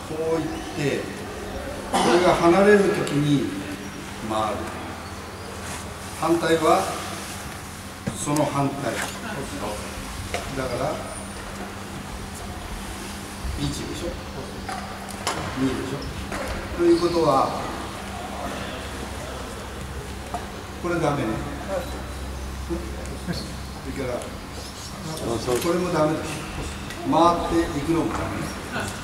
こういってこれが離れるときに回る。反対はその反対だから1でしょ、2でしょ。ということはこれダメね。それからこれもダメです。回っていくのもダメです。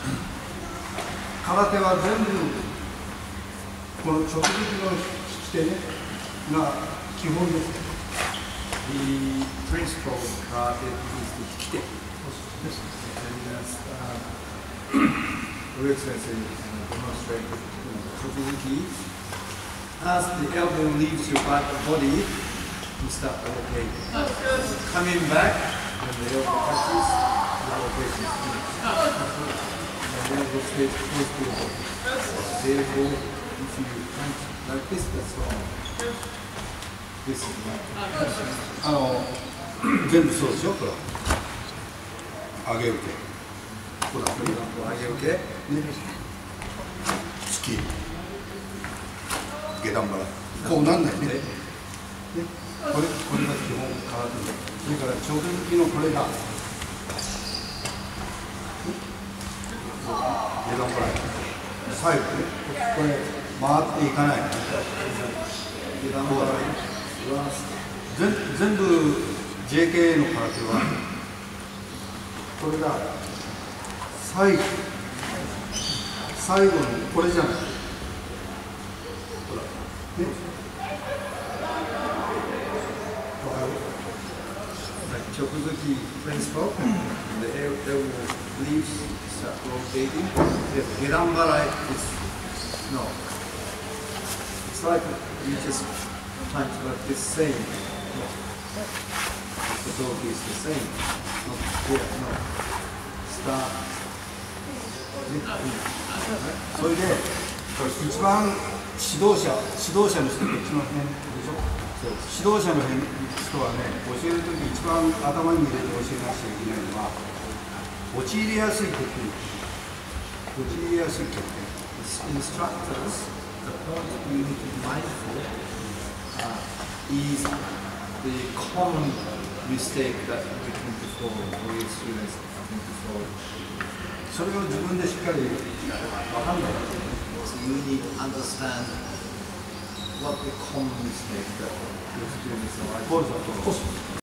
空手は全部この直撃の引き手ねが基本です。The principle of karate is the 引き手。Ueki sensei demonstrated直撃. As the elbow leaves your body, you start rotating. Coming back, when the elbow touches, the rotation is finished. And then it stays close to your body. Therefore, if you punch like this, that's wrong. This is right. 全部そうでしょ、これ。上げ受け。ほら、上げ受け。突き。下段払い。こうなんないね。これが基本空手。それから直撃のこれが下段払い。最後ね、これ回っていかない。下段払い。全部 JKAA の空手はこれが最後のこれじゃない。ほらね。直撃 principle, the elbow leaves, start rotating. The gedan barai is no. It's like you just punch like this same. The dog is the same. Not here, no. Start. それで一番指導者の人が一番変でしょ。指導者の人はね、教えるとき一番頭に入れて教えなくちゃいけないのは陥りやすいテクニック。陥りやすいテクニック。Instructors, the point you need to be mindful is the common mistake that we tend to fall, or your students tend to fall. それを自分でしっかり分かんない。So you need to understand what the common mistake that your students are like.